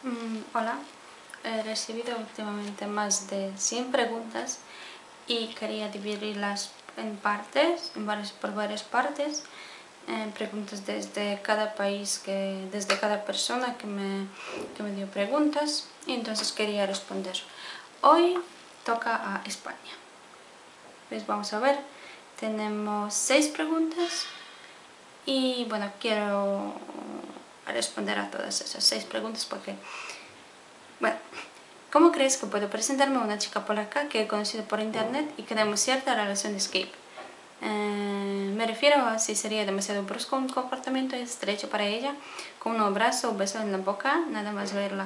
Hola, he recibido últimamente más de 100 preguntas y quería dividirlas en partes, por varias partes. Preguntas desde cada país, desde cada persona que me dio preguntas, y entonces quería responder. Hoy toca a España. Pues vamos a ver, tenemos 6 preguntas y bueno, quiero responder a todas esas 6 preguntas porque, bueno, ¿cómo crees que puedo presentarme a una chica polaca que he conocido por internet y que tenemos cierta relación de escape? Me refiero a si sería demasiado brusco un comportamiento estrecho para ella, con un abrazo o beso en la boca, nada más verla.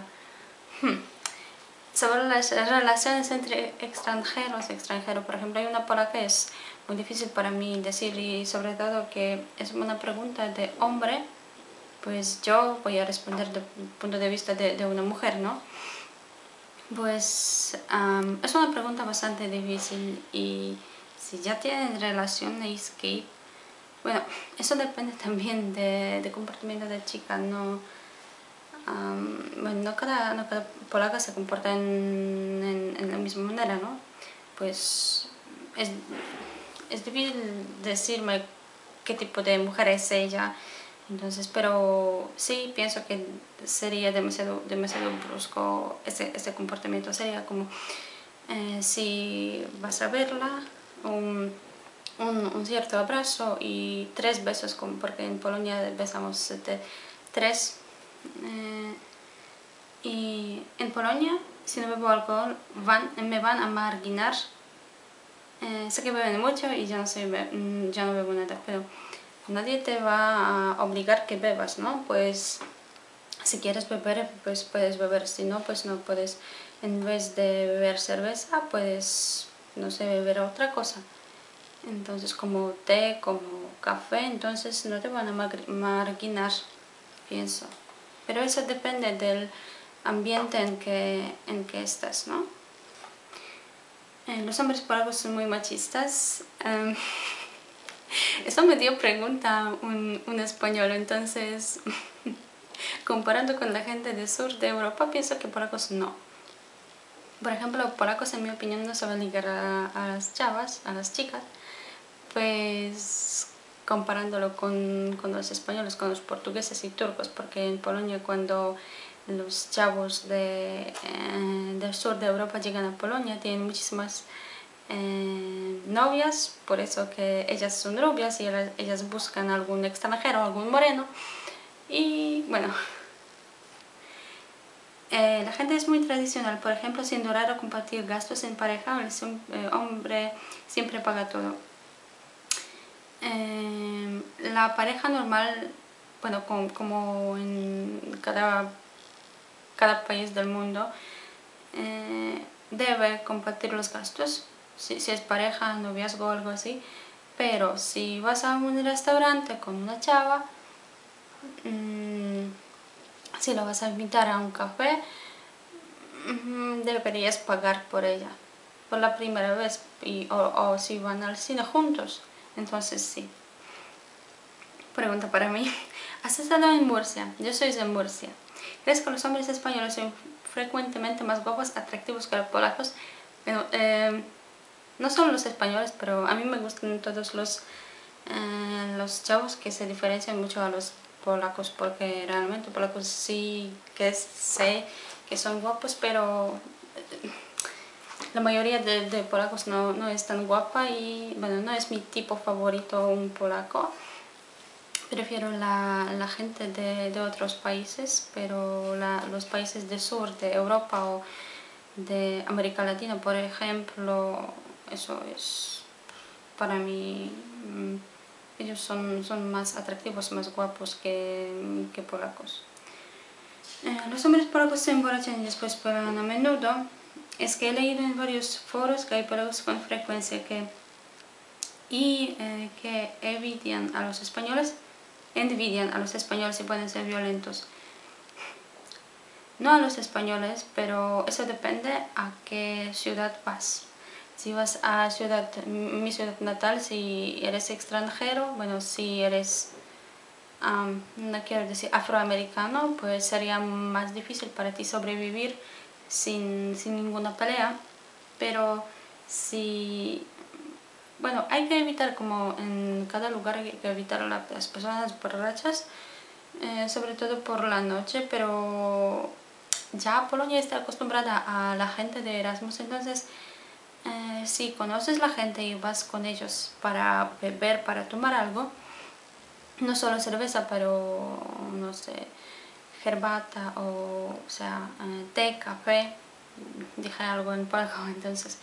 Sobre las relaciones entre extranjeros, por ejemplo, hay una polaca que es muy difícil para mí decir, y sobre todo que es una pregunta de hombre, pues yo voy a responder desde el punto de vista de una mujer, ¿no? Pues es una pregunta bastante difícil, y si ya tienen relación de escape, bueno, eso depende también de comportamiento de chica, ¿no? Bueno, no cada polaca se comporta en la misma manera, ¿no? Pues es difícil decirme qué tipo de mujer es ella, entonces, pero sí pienso que sería demasiado brusco ese comportamiento. Sería como si vas a verla, un cierto abrazo y 3 besos, porque en Polonia besamos 3. Y en Polonia, si no bebo alcohol, me van a marginar. Sé que beben mucho y ya no bebo nada, pero nadie te va a obligar que bebas, ¿no? Pues si quieres beber, pues puedes beber, si no, pues no puedes. En vez de beber cerveza, puedes, no sé, beber otra cosa. Entonces, como té, como café, entonces no te van a marginar, pienso. Pero eso depende del ambiente en que estás, ¿no? Los hombres polacos son muy machistas. Eso me dio pregunta un español, entonces comparando con la gente del sur de Europa, pienso que polacos no. Por ejemplo, polacos, en mi opinión, no saben ligar a las chavas, a las chicas, pues comparándolo con los españoles, con los portugueses y turcos, porque en Polonia, cuando los chavos del sur de Europa llegan a Polonia, tienen muchísimas novias, por eso que ellas son rubias y ellas buscan algún extranjero, algún moreno. Y bueno, la gente es muy tradicional. Por ejemplo, siendo raro compartir gastos en pareja, el hombre siempre paga todo. La pareja normal, bueno, como en cada país del mundo, debe compartir los gastos, si es pareja, noviazgo o algo así. Pero si vas a un restaurante con una chava, si lo vas a invitar a un café, deberías pagar por ella por la primera vez, o si van al cine juntos, entonces sí. Pregunta para mí: ¿has estado en Murcia? Yo soy de Murcia. ¿Crees que los hombres españoles son frecuentemente más guapos, atractivos que los polacos? Bueno, no solo los españoles, pero a mí me gustan todos los chavos que se diferencian mucho a los polacos, porque realmente polacos sí que sé que son guapos, pero la mayoría de polacos no es tan guapa, y bueno, no es mi tipo favorito un polaco. Prefiero la gente de otros países, pero los países del sur de Europa o de América Latina, por ejemplo, eso es para mí. Ellos son más atractivos, más guapos que polacos. Los hombres polacos se emborrachan y después pagan a menudo. Es que he leído en varios foros que hay polacos con frecuencia que envidian a los españoles y pueden ser violentos. No a los españoles, pero eso depende a qué ciudad vas. Si vas a mi ciudad natal, si eres extranjero, bueno, si eres no quiero decir afroamericano, pues sería más difícil para ti sobrevivir sin ninguna pelea. Pero si, bueno, hay que evitar, como en cada lugar hay que evitar las personas borrachas, sobre todo por la noche, pero ya Polonia está acostumbrada a la gente de Erasmus, entonces si conoces la gente y vas con ellos para beber, para tomar algo, no solo cerveza, pero no sé, herbata o sea, té, café, dije algo en polaco, entonces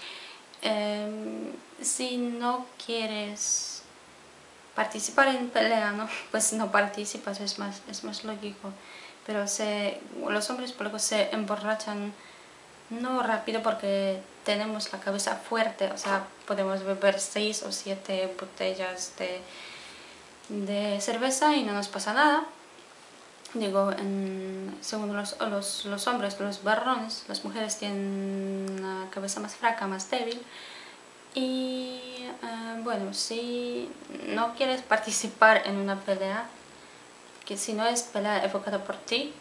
si no quieres participar en pelea, ¿no? Pues no participas, es más lógico. Pero los hombres polacos se emborrachan no rápido porque tenemos la cabeza fuerte, o sea, podemos beber 6 o 7 botellas de cerveza y no nos pasa nada. Digo, según los hombres, los varones, las mujeres tienen una cabeza más flaca, más débil. Y bueno, si no quieres participar en una pelea, que si no es pelea evocada por ti,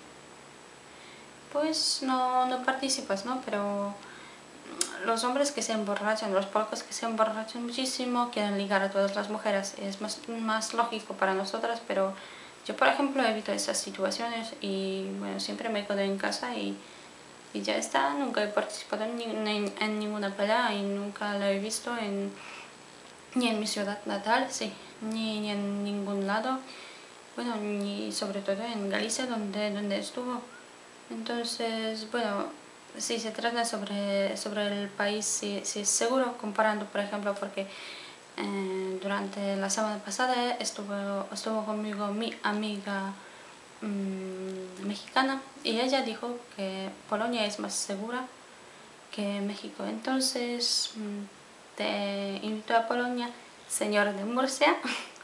pues no participas, ¿no? Pero los hombres que se emborrachan, los polacos que se emborrachan muchísimo, quieren ligar a todas las mujeres. Es más lógico para nosotras, pero yo, por ejemplo, evito esas situaciones y bueno, siempre me quedo en casa y ya está. Nunca he participado en ninguna pelea y nunca la he visto ni en mi ciudad natal, sí, ni en ningún lado. Bueno, ni sobre todo en Galicia, donde estuvo. Entonces, bueno, si se trata sobre el país, si es seguro, comparando, por ejemplo, porque durante la semana pasada estuvo conmigo mi amiga mexicana y ella dijo que Polonia es más segura que México. Entonces, te invito a Polonia, señor de Murcia.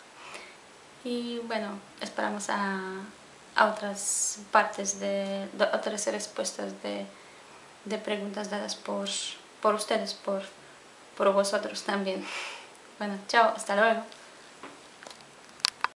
Y bueno, esperamos a otras partes de otras respuestas de preguntas dadas por ustedes, por vosotros también. Bueno, chao, hasta luego.